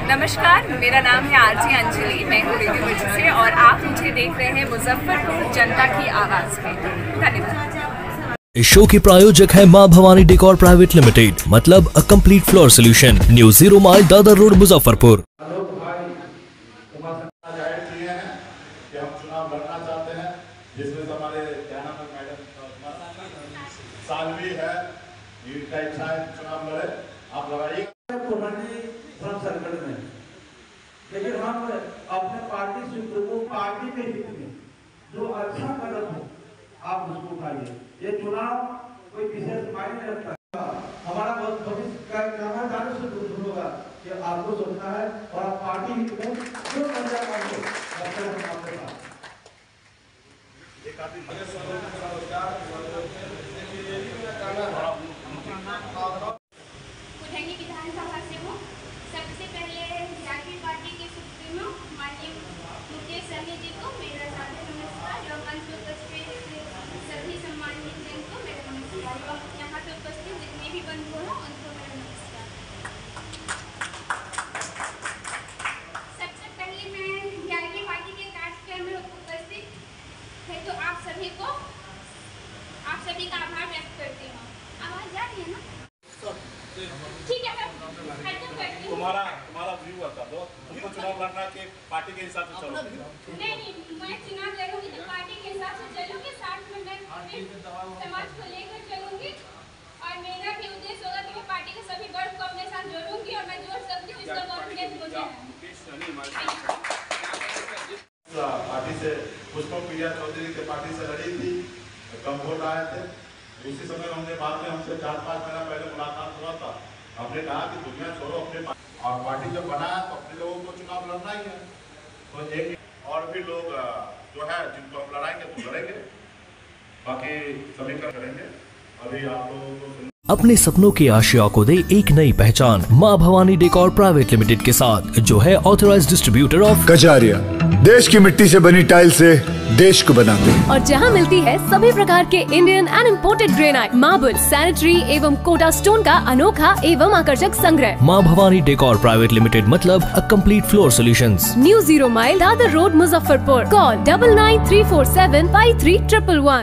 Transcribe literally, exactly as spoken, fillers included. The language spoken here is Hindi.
नमस्कार, मेरा नाम है आरती अंजलि, मैं हूँ रेडियो से और आप मुझे देख रहे हैं मुजफ्फरपुर जनता की आवाज़ में। धन्यवाद। इस शो के प्रायोजक है माँ भवानी डेकोर प्राइवेट लिमिटेड, मतलब a complete floor solution, new zero mile Dadar road Muzaffarpur. जिसमें हमारे क्या नाम है मैडम सालवी है, इनका इच्छा है चुनाव लड़े, आप लड़ाइए पुरानी फ्रंट सर्कल में। लेकिन हम अपने पार्टी सूत्र को पार्टी के हित में जो अच्छा कदम हो आप उसको उठाइए। ये चुनाव कोई विशेष मायने नहीं रखता, हमारा बहुत भविष्य का काम जाने से दूर होगा कि आपको सोचना है और आप पार्टी हित में जो कर्जा काटो हम आपके साथ उठंगी विधानसभा से हूँ। सबसे पहले झारखंड पार्टी के सुप्रीमो माननीय मुकेश सहनी जी को मेरा सादर नमस्कार एवं मंच पर उपस्थित सभी सम्मानित जन को मेरा नमस्कार एवं यहाँ पे उपस्थित जितने भी बंधु हैं उनको मेरा नमस्कार। सबसे पहले मैं झारखंड पार्टी के कार्यक्रम में उपस्थित है तो आप सभी को आप सभी का आभार व्यक्त करती हूँ। आवाज जा रही है ना? ठीक है, मैं खत्म करती हूँ। तुम्हारा तुम्हारा व्यू बता दो, तुमको चुनाव लड़ना के पार्टी के हिसाब से चलो? नहीं नहीं, मैं चुनाव लड़ूंगी तो पार्टी के हिसाब से चलूंगी, साथ में मैं समाज को लेकर चलूंगी और मेरा भी उद्देश्य होगा कि मैं पार्टी के सभी वर्ग को अपने साथ जोड़ूंगी और मैं जोड़ सकती हूँ, इसका कॉन्फिडेंस मुझे है। पार्टी से पुष्पम प्रिया चौधरी के पार्टी से लड़ी थी, कम वोट आए थे। उसी समय हमने बाद में हमसे चार पाँच महीना पहले मुलाकात हुआ था, हमने कहा कि दुनिया छोड़ो अपने और पार्टी जब बनाया तो अपने लोगों को चुनाव लड़ना ही है। तो एक और भी लोग जो है जिनको हम लड़ाएंगे तो लड़ेंगे, बाकी समीकरण करेंगे। अभी आप लोगों को अपने सपनों की आशिया को दे एक नई पहचान माँ भवानी डेकोर प्राइवेट लिमिटेड के साथ, जो है ऑथराइज्ड डिस्ट्रीब्यूटर ऑफ कजारिया। देश की मिट्टी से बनी टाइल से देश को बनाते हैं। और जहां मिलती है सभी प्रकार के Indian and imported granite, marble, sanitary एवं कोटा स्टोन का अनोखा एवं आकर्षक संग्रह। माँ भवानी डेकोर प्राइवेट लिमिटेड, मतलब a complete floor solutions, new zero mile Dadar road Muzaffarpur. Call double nine three four seven five three triple one.